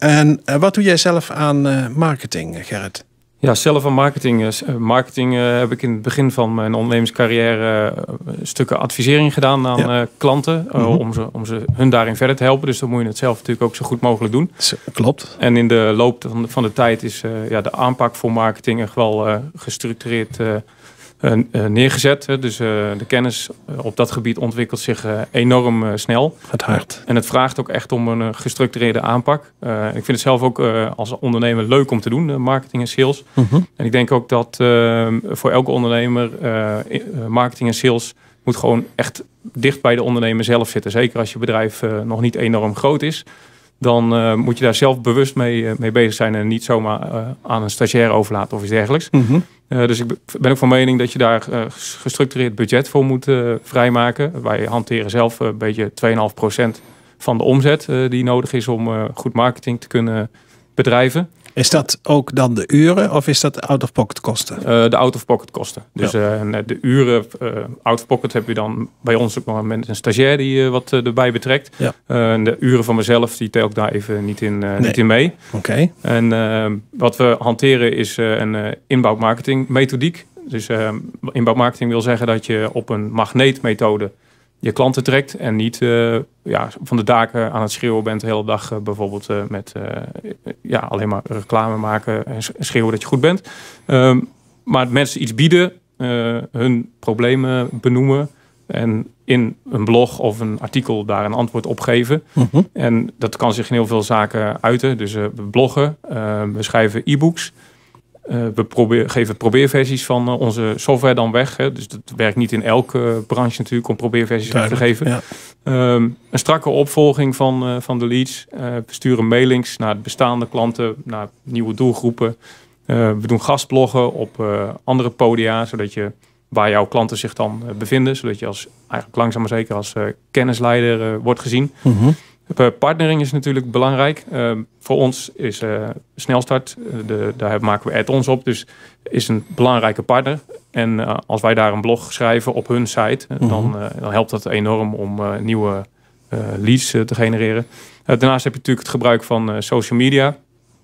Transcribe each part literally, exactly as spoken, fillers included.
En uh, wat doe jij zelf aan uh, marketing, Gerrit? Ja, zelf aan marketing. Marketing uh, heb ik in het begin van mijn ondernemerscarrière uh, stukken advisering gedaan aan ja. uh, klanten. Uh, mm-hmm. om, ze, om ze hun daarin verder te helpen. Dus dan moet je het zelf natuurlijk ook zo goed mogelijk doen. Klopt. En in de loop van de, van de tijd is uh, ja, de aanpak voor marketing echt wel uh, gestructureerd uh, uh, uh, neergezet. Hè. Dus uh, de kennis op dat gebied ontwikkelt zich uh, enorm uh, snel. Het hard. Uh, en het vraagt ook echt om een uh, gestructureerde aanpak. Uh, ik vind het zelf ook uh, als ondernemer leuk om te doen, uh, marketing en sales. Mm-hmm. En ik denk ook dat uh, voor elke ondernemer uh, marketing en sales moet gewoon echt dicht bij de ondernemer zelf zitten. Zeker als je bedrijf uh, nog niet enorm groot is. Dan uh, moet je daar zelf bewust mee, uh, mee bezig zijn en niet zomaar uh, aan een stagiair overlaten of iets dergelijks. Mm-hmm. Uh, dus ik ben ook van mening dat je daar uh, gestructureerd budget voor moet uh, vrijmaken. Wij hanteren zelf een beetje twee komma vijf procent van de omzet uh, die nodig is om uh, goed marketing te kunnen bedrijven. Is dat ook dan de uren of is dat out-of-pocket kosten? Uh, de out-of-pocket kosten. Dus ja. uh, de uren uh, out-of-pocket heb je dan bij ons ook nog met een stagiair die uh, wat uh, erbij betrekt. Ja. Uh, de uren van mezelf, die tel ik daar even niet in, uh, nee. niet in mee. Okay. En uh, wat we hanteren is uh, een uh, inbouwmarketing methodiek. Dus uh, inbouwmarketing wil zeggen dat je op een magneetmethode je klanten trekt en niet uh, ja, van de daken aan het schreeuwen bent de hele dag uh, bijvoorbeeld uh, met uh, ja, alleen maar reclame maken en schreeuwen dat je goed bent. Um, maar mensen iets bieden, uh, hun problemen benoemen en in een blog of een artikel daar een antwoord op geven. Mm-hmm. En dat kan zich in heel veel zaken uiten. Dus uh, we bloggen, uh, we schrijven e-books. Uh, we probeer, geven probeerversies van uh, onze software dan weg. Hè. Dus dat werkt niet in elke uh, branche natuurlijk om probeerversies weg te geven. Ja. Um, een strakke opvolging van, uh, van de leads. Uh, we sturen mailings naar bestaande klanten, naar nieuwe doelgroepen. Uh, we doen gastbloggen op uh, andere podia, zodat je waar jouw klanten zich dan uh, bevinden. Zodat je als, eigenlijk langzaam maar zeker als uh, kennisleider uh, wordt gezien. Mm-hmm. Partnering is natuurlijk belangrijk. Uh, voor ons is uh, Snelstart, de, daar maken we add-ons op, dus is een belangrijke partner. En uh, als wij daar een blog schrijven op hun site, mm-hmm. dan, uh, dan helpt dat enorm om uh, nieuwe uh, leads uh, te genereren. Uh, daarnaast heb je natuurlijk het gebruik van uh, social media.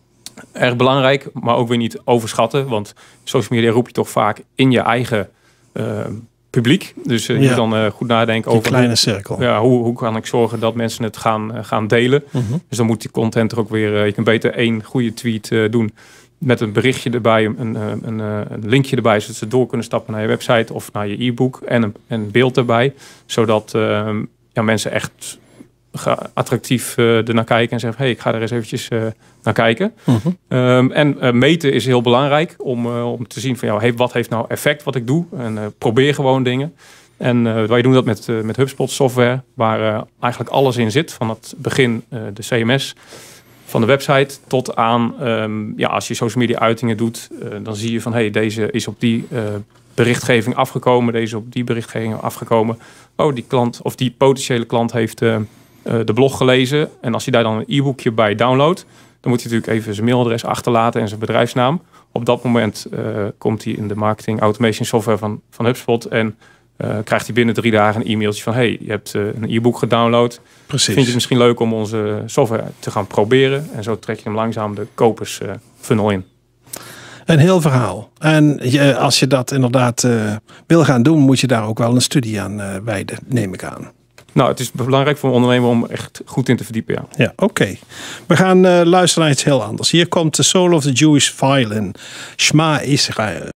Erg belangrijk, maar ook weer niet overschatten, want social media roep je toch vaak in je eigen uh, publiek. Dus uh, je ja. moet dan uh, goed nadenken die over kleine hoe, cirkel. Ja, hoe, hoe kan ik zorgen dat mensen het gaan, uh, gaan delen. Mm-hmm. Dus dan moet die content er ook weer... Uh, je kunt beter één goede tweet uh, doen met een berichtje erbij, een, een, een, een linkje erbij, zodat ze door kunnen stappen naar je website of naar je e-book en een, een beeld erbij. Zodat uh, ja, mensen echt attractief uh, ernaar kijken en zeggen, hey, ik ga er eens eventjes uh, naar kijken. Mm-hmm. Um, en uh, meten is heel belangrijk om, uh, om te zien van, ja, hey, wat heeft nou effect wat ik doe? En uh, probeer gewoon dingen. En uh, wij doen dat met, uh, met HubSpot software, waar uh, eigenlijk alles in zit. Van het begin uh, de C M S van de website tot aan, um, ja, als je social media uitingen doet, uh, dan zie je van, hey, deze is op die uh, berichtgeving afgekomen, deze op die berichtgeving afgekomen. Oh, die klant of die potentiële klant heeft uh, uh, de blog gelezen. En als je daar dan een e-boekje bij downloadt, dan moet hij natuurlijk even zijn mailadres achterlaten en zijn bedrijfsnaam. Op dat moment uh, komt hij in de marketing automation software van, van HubSpot en uh, krijgt hij binnen drie dagen een e-mailtje van, hey, je hebt uh, een e-book gedownload. Precies. Vind je het misschien leuk om onze software te gaan proberen? En zo trek je hem langzaam de kopers uh, funnel in. Een heel verhaal. En je, als je dat inderdaad uh, wil gaan doen, moet je daar ook wel een studie aan uh, wijden, neem ik aan. Nou, het is belangrijk voor een ondernemer om echt goed in te verdiepen. Ja, ja oké. Okay. We gaan uh, luisteren naar iets heel anders. Hier komt The Soul of the Jewish Violin, Shema Israel.